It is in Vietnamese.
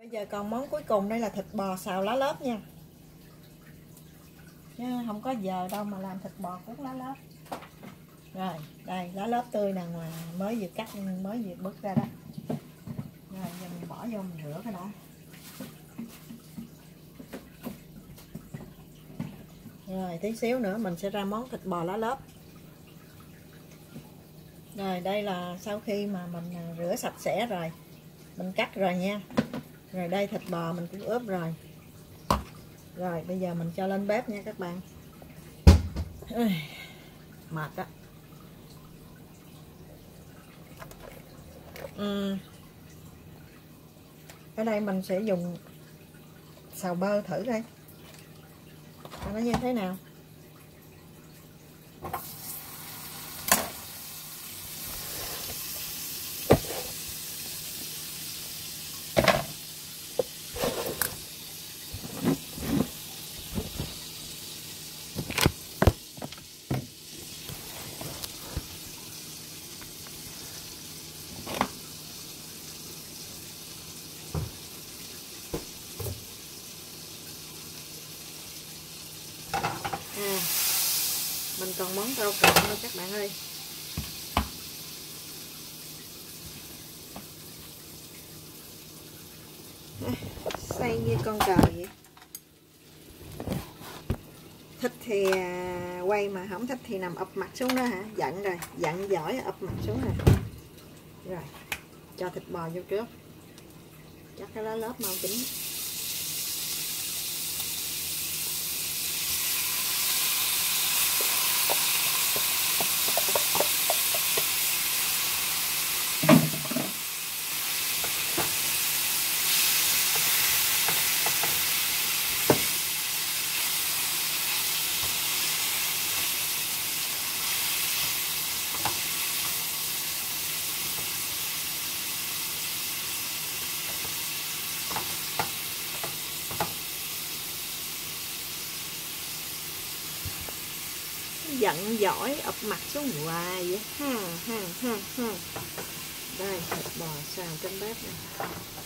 Bây giờ còn món cuối cùng đây là thịt bò xào lá lốt nha. Chứ không có giờ đâu mà làm thịt bò cuốn lá lốt. Rồi, đây lá lốt tươi nè, ngoài mới vừa cắt mới vừa bứt ra đó. Rồi giờ mình bỏ vô mình rửa cái đã. Rồi tí xíu nữa mình sẽ ra món thịt bò lá lốt. Rồi đây là sau khi mà mình rửa sạch sẽ rồi, mình cắt rồi nha. Rồi đây thịt bò mình cũng ướp rồi. Rồi bây giờ mình cho lên bếp nha các bạn. Mệt đó. Ở đây mình sẽ dùng xào bơ thử đây, coi nó như thế nào. Mình còn món rau trộn nữa các bạn ơi. Xay như con cờ vậy. Thích thì quay, mà không thích thì nằm ập mặt xuống đó hả? Giận rồi, giận giỏi ập mặt xuống rồi. Rồi, cho thịt bò vô trước. Chắc cái lá lốt mau chín. Giận giỏi ập mặt xuống hoài vậy. Đây thịt bò xào trên bếp này.